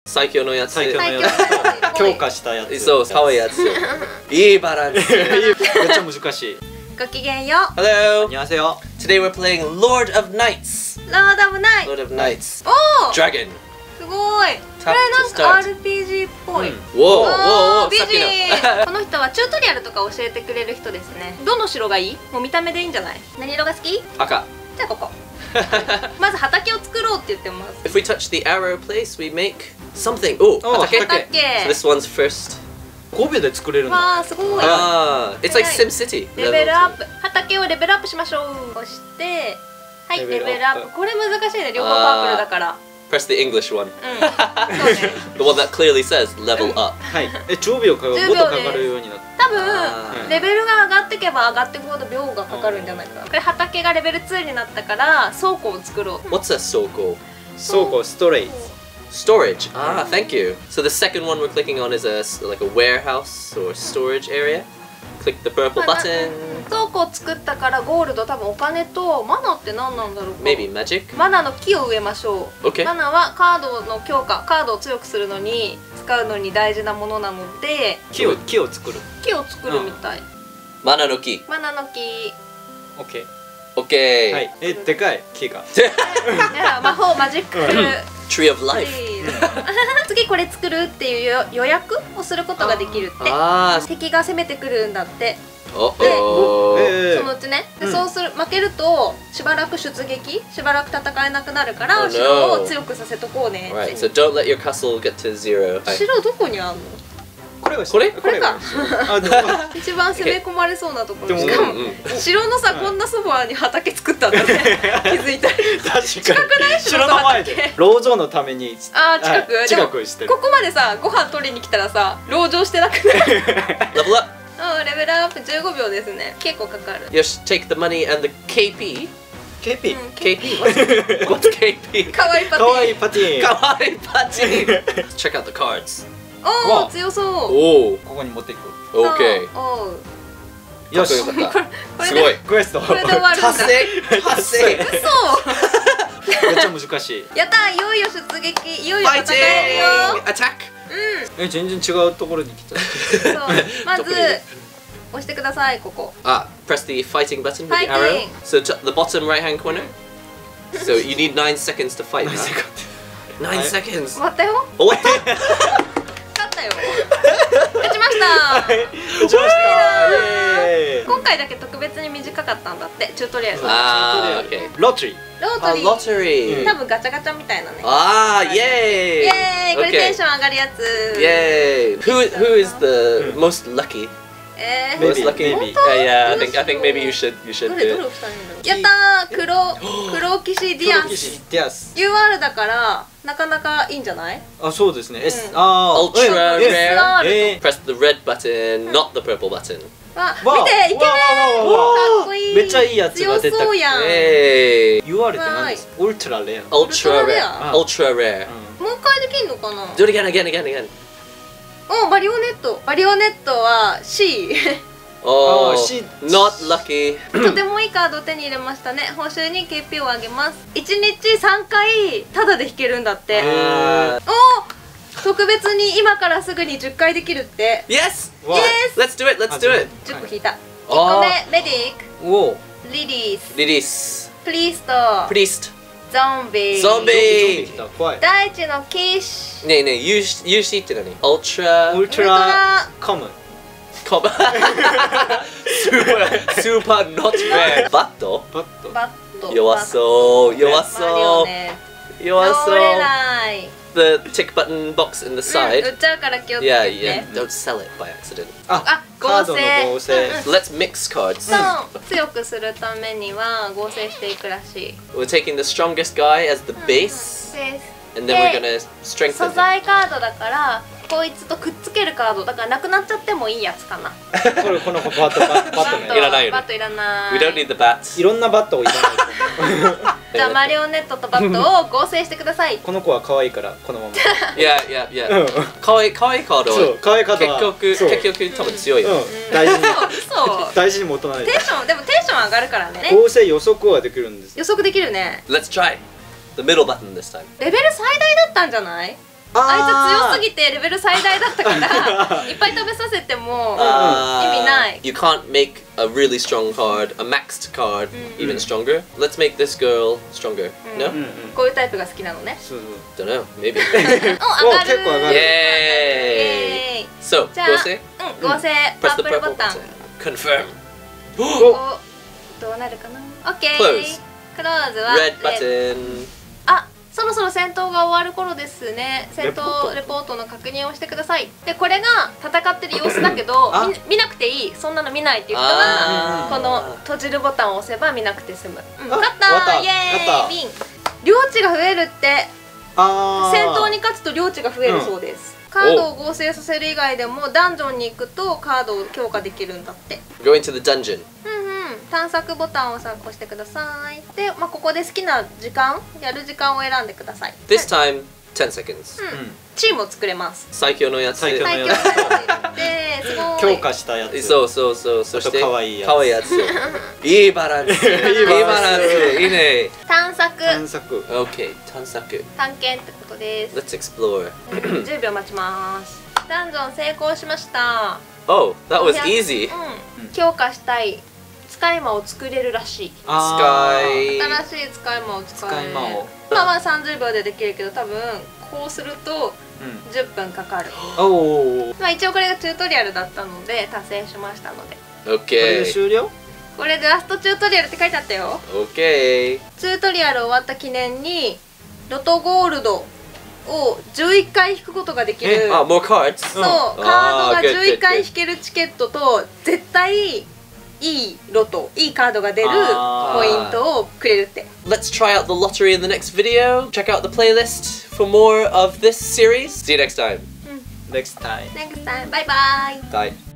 最強のやつ。 最強のやつと強化したやつ。 そう、可愛いやつ。いいバランス。 めっちゃ難しい。 ごきげんよう。 Hello. 안녕하세요. Today we're playing Lord of Knights. ロードオブナイト。 Lord of Knights. おお、 Dragon. すごい。これなんか RPG っぽい。 Whoa, お whoa, ー whoa. 美さっきの。 人。この人はチュートリアルとか教えてくれる人ですね。どの城がいい？もう見た目でいいんじゃない？何色が好き？ 赤。 じゃあここ。まず畑を作ろうって言ってます。 If we touch the arrow place, we make something. Oh, Oh, hatake. 畑。 So this one's first. 5秒で作れるんだ。 わあすごい。 It's like SimCity. レベルアップ。畑をレベルアップしましょう。そしてはいレベルアップ。これ難しいね。両方パープルだから。 Press the English one. うん。そうね。 The one that clearly says level up. はい。10秒かもっとかかるようになって。 多分レベルが上がってけば上がっていくほど秒がかかるんじゃないかな。これ畑がレベル2になったから倉庫を作ろう。 What's a soko? 倉庫ストレイ。 Storage. Ah, thank you. So the second one we're clicking on is like a warehouse or storage area. Click the purple button. 倉庫を作ったからゴールド多分お金とマナって何なんだろうか。 Maybe magic. マナの木を植えましょう。 Okay. マナはカードの強化、カードを強くするのに使うのに大事なものなので木を作る。 木を作るみたい。 Mana no ki. マナの木。いオッケー。 Okay. はい。でかい木が。 や魔法マジック。 Tree of life. 次これ作るっていう予約をすることができるって。 Ah. 敵が攻めてくるんだって。 Uh-oh. そのうちね。でそうする負けるとしばらく出撃、しばらく戦えなくなるから Oh, no. 城を強くさせとこうね。 Right. So don't let your castle get to zero. 城どこにあんの？ これはこれこれか。 あ、でも一番攻め込まれそうなところ。 でもしかもうん城のさこんなそばに畑作ったんだね。気づいた。 確かに。 近くない？ 城の前で。籠城のために。 あー近く。 近くしてる。 ここまでさご飯取りに来たらさ籠城してなくない？ Level up. うんレベルアップ15秒ですね。結構かかる。 Yosh, take the money and the KP. KP。 KP? What's KP? かわいいパティ。 かわいいパティ。 Kawaii Pati. Check out the cards. おお強そう。 Oh, ここに持っていく。 okay. おう。 よし。 かっこよかった。 これですごい。 クエスト。 これで終わるんだ。 達成達成嘘。 めっちゃ難しい。 やったーいよいよ出撃いよいよ戦えるよ。 Attack! 全然違うところに来た。 そうまずどこにいる押してくださいここ。 Ah, press the fighting button with the Fighting. arrow. So the bottom right hand corner. So you need 9 seconds to fight. 9 seconds. 終わったよ。 終わった勝ったよ。勝ちました。 勝ちました。イエーイ。 今回だけ特別に短かったんだってチュートリアル。 Ah, okay. ロットリー。 ロート Ah, リー。 lottery. 多分ガチャガチャみたいなね。 Ah, yay! イエーイこれテン Okay. ション上がるやつ。 Yay! Who is the most lucky? Maybe, Most lucky? maybe. Yeah, I think maybe you should ど do れどれ it. 押したらいいんだろう。やったー黒騎士ディアンス。 ディアス。 UR だからなかなかいいんじゃない？ あ、そうですね。S。 うんああ。 Ultra え rare. Press the red button, not the purple button. わわ見てイケメン。かっこいい。 めっちゃいいやつが出た。 強そうやん。 Hey! UR って何ですか？ウルトラレア。 Ultra rare. rare. Ultra rare. もう一回できんのかな？ Do it again, again, again, again. おバリオネット。バリオネットは C。 Oh, shit. not lucky. とてもいいカードを手に入れましたね。報酬に KP をあげます。1日3回タダで引けるんだって。 Uh, お特別に今からすぐに10回できるって。 yes! わ Let's do it, let's do it. 10個引いた。1 あ個目レディック、 おお。 リリース、 Lilis. プリスト、 Priest. ゾンビ、 ゾンビ来た。怖い。 大地の騎士、 Nee, nee, UC って何 Ultra. ウルトラコム。 super not rare. バットバット。 バット、 弱そう弱マリそうオね。 弱乗れそうない。 The tick button box in the 売 side. っちゃうから気をつけ Yeah, て。 yeah. Don't sell it by accident. あ、 カードの合成。 うんうん Let's mix cards. そう強くするためには合成していくらしい。 We're taking the strongest guy as the base, で and then we're gonna strengthen 素 him. 材カードだからこいつとくっつけるカードだからなくなっちゃってもいいやつかな。 このバットね。 いらないよねバットいらない。 We don't need the bats. いろんなバットをいらない。 じゃあマリオネットとバットを合成してください。 この子は可愛いからこのまま。 Yeah, yeah, う yeah. ん。 かわいいカードそう、可愛いカードは。そう結局多分強いよ。 うん。大事にそう大事に持たないとテンションでもテンション上がるからね。 合成予測はできるんです。 予測できるね。 Let's try the middle button this time. レベル最大だったんじゃない？ あいつ強すぎてレベル最大だったからいっぱい食べさせても意味ない。 You can't make a really strong card, a maxed card, even stronger. Let's make this girl stronger. No? こういうタイプが好きなのね。 そうそう Don't know. Maybe. お、上がる。 結構上がる。 Yay! So, じゃあ、 合成合成パ Press ー the プル purple ボタン。 button. Confirm. お、どうなるかな。OK。 Close クローズは Red button. あ、そろそろ戦闘が終わる頃ですね。戦闘レポートの確認をしてください。で、これが戦ってる様子だけど見なくていい、そんなの見ないっていう人はこの閉じるボタンを押せば見なくて済む。勝ったー、イエーイ、ウィン。領地が増えるって。戦闘に勝つと領地が増えるそうです。カードを合成させる以外でもダンジョンに行くとカードを強化できるんだって。 Going to the dungeon. 探索ボタンを押してください。で、ここで好きな時間、やる時間を選んでください。 This time, 10 seconds. チームを作れます。 最強のやつ。 最強の最強のやつですごい。 強化したやつ。 そうそうそう。そして可愛いやつ。 可愛いやつ。いいバランス。いいバランス。いいね。 探索。 探索。 Okay, 探索。 探検ってことです。 Let's explore. 10秒待ちます。ダンジョン成功しました。 Oh, that was easy. 強化したい使い魔を作れるらしい。 Sky. 新しい使い魔を使える。 使い魔を。 今は30秒でできるけど、多分こうすると10分かかる。一応これがチュートリアルだったので達成しましたので。 これ Okay. で終了？ これでラストチュートリアルって書いてあったよ。 Okay. チュートリアル終わった記念にロトゴールドを11回引くことができる。 Ah, more cards. そう、カードが11回引けるチケットと絶対いいロト、いいカードが出るポイントをくれるって。 Let's try out the lottery in the next video. Check out the playlist for more of this series. See you next time. Next time. Next time, bye bye. Bye.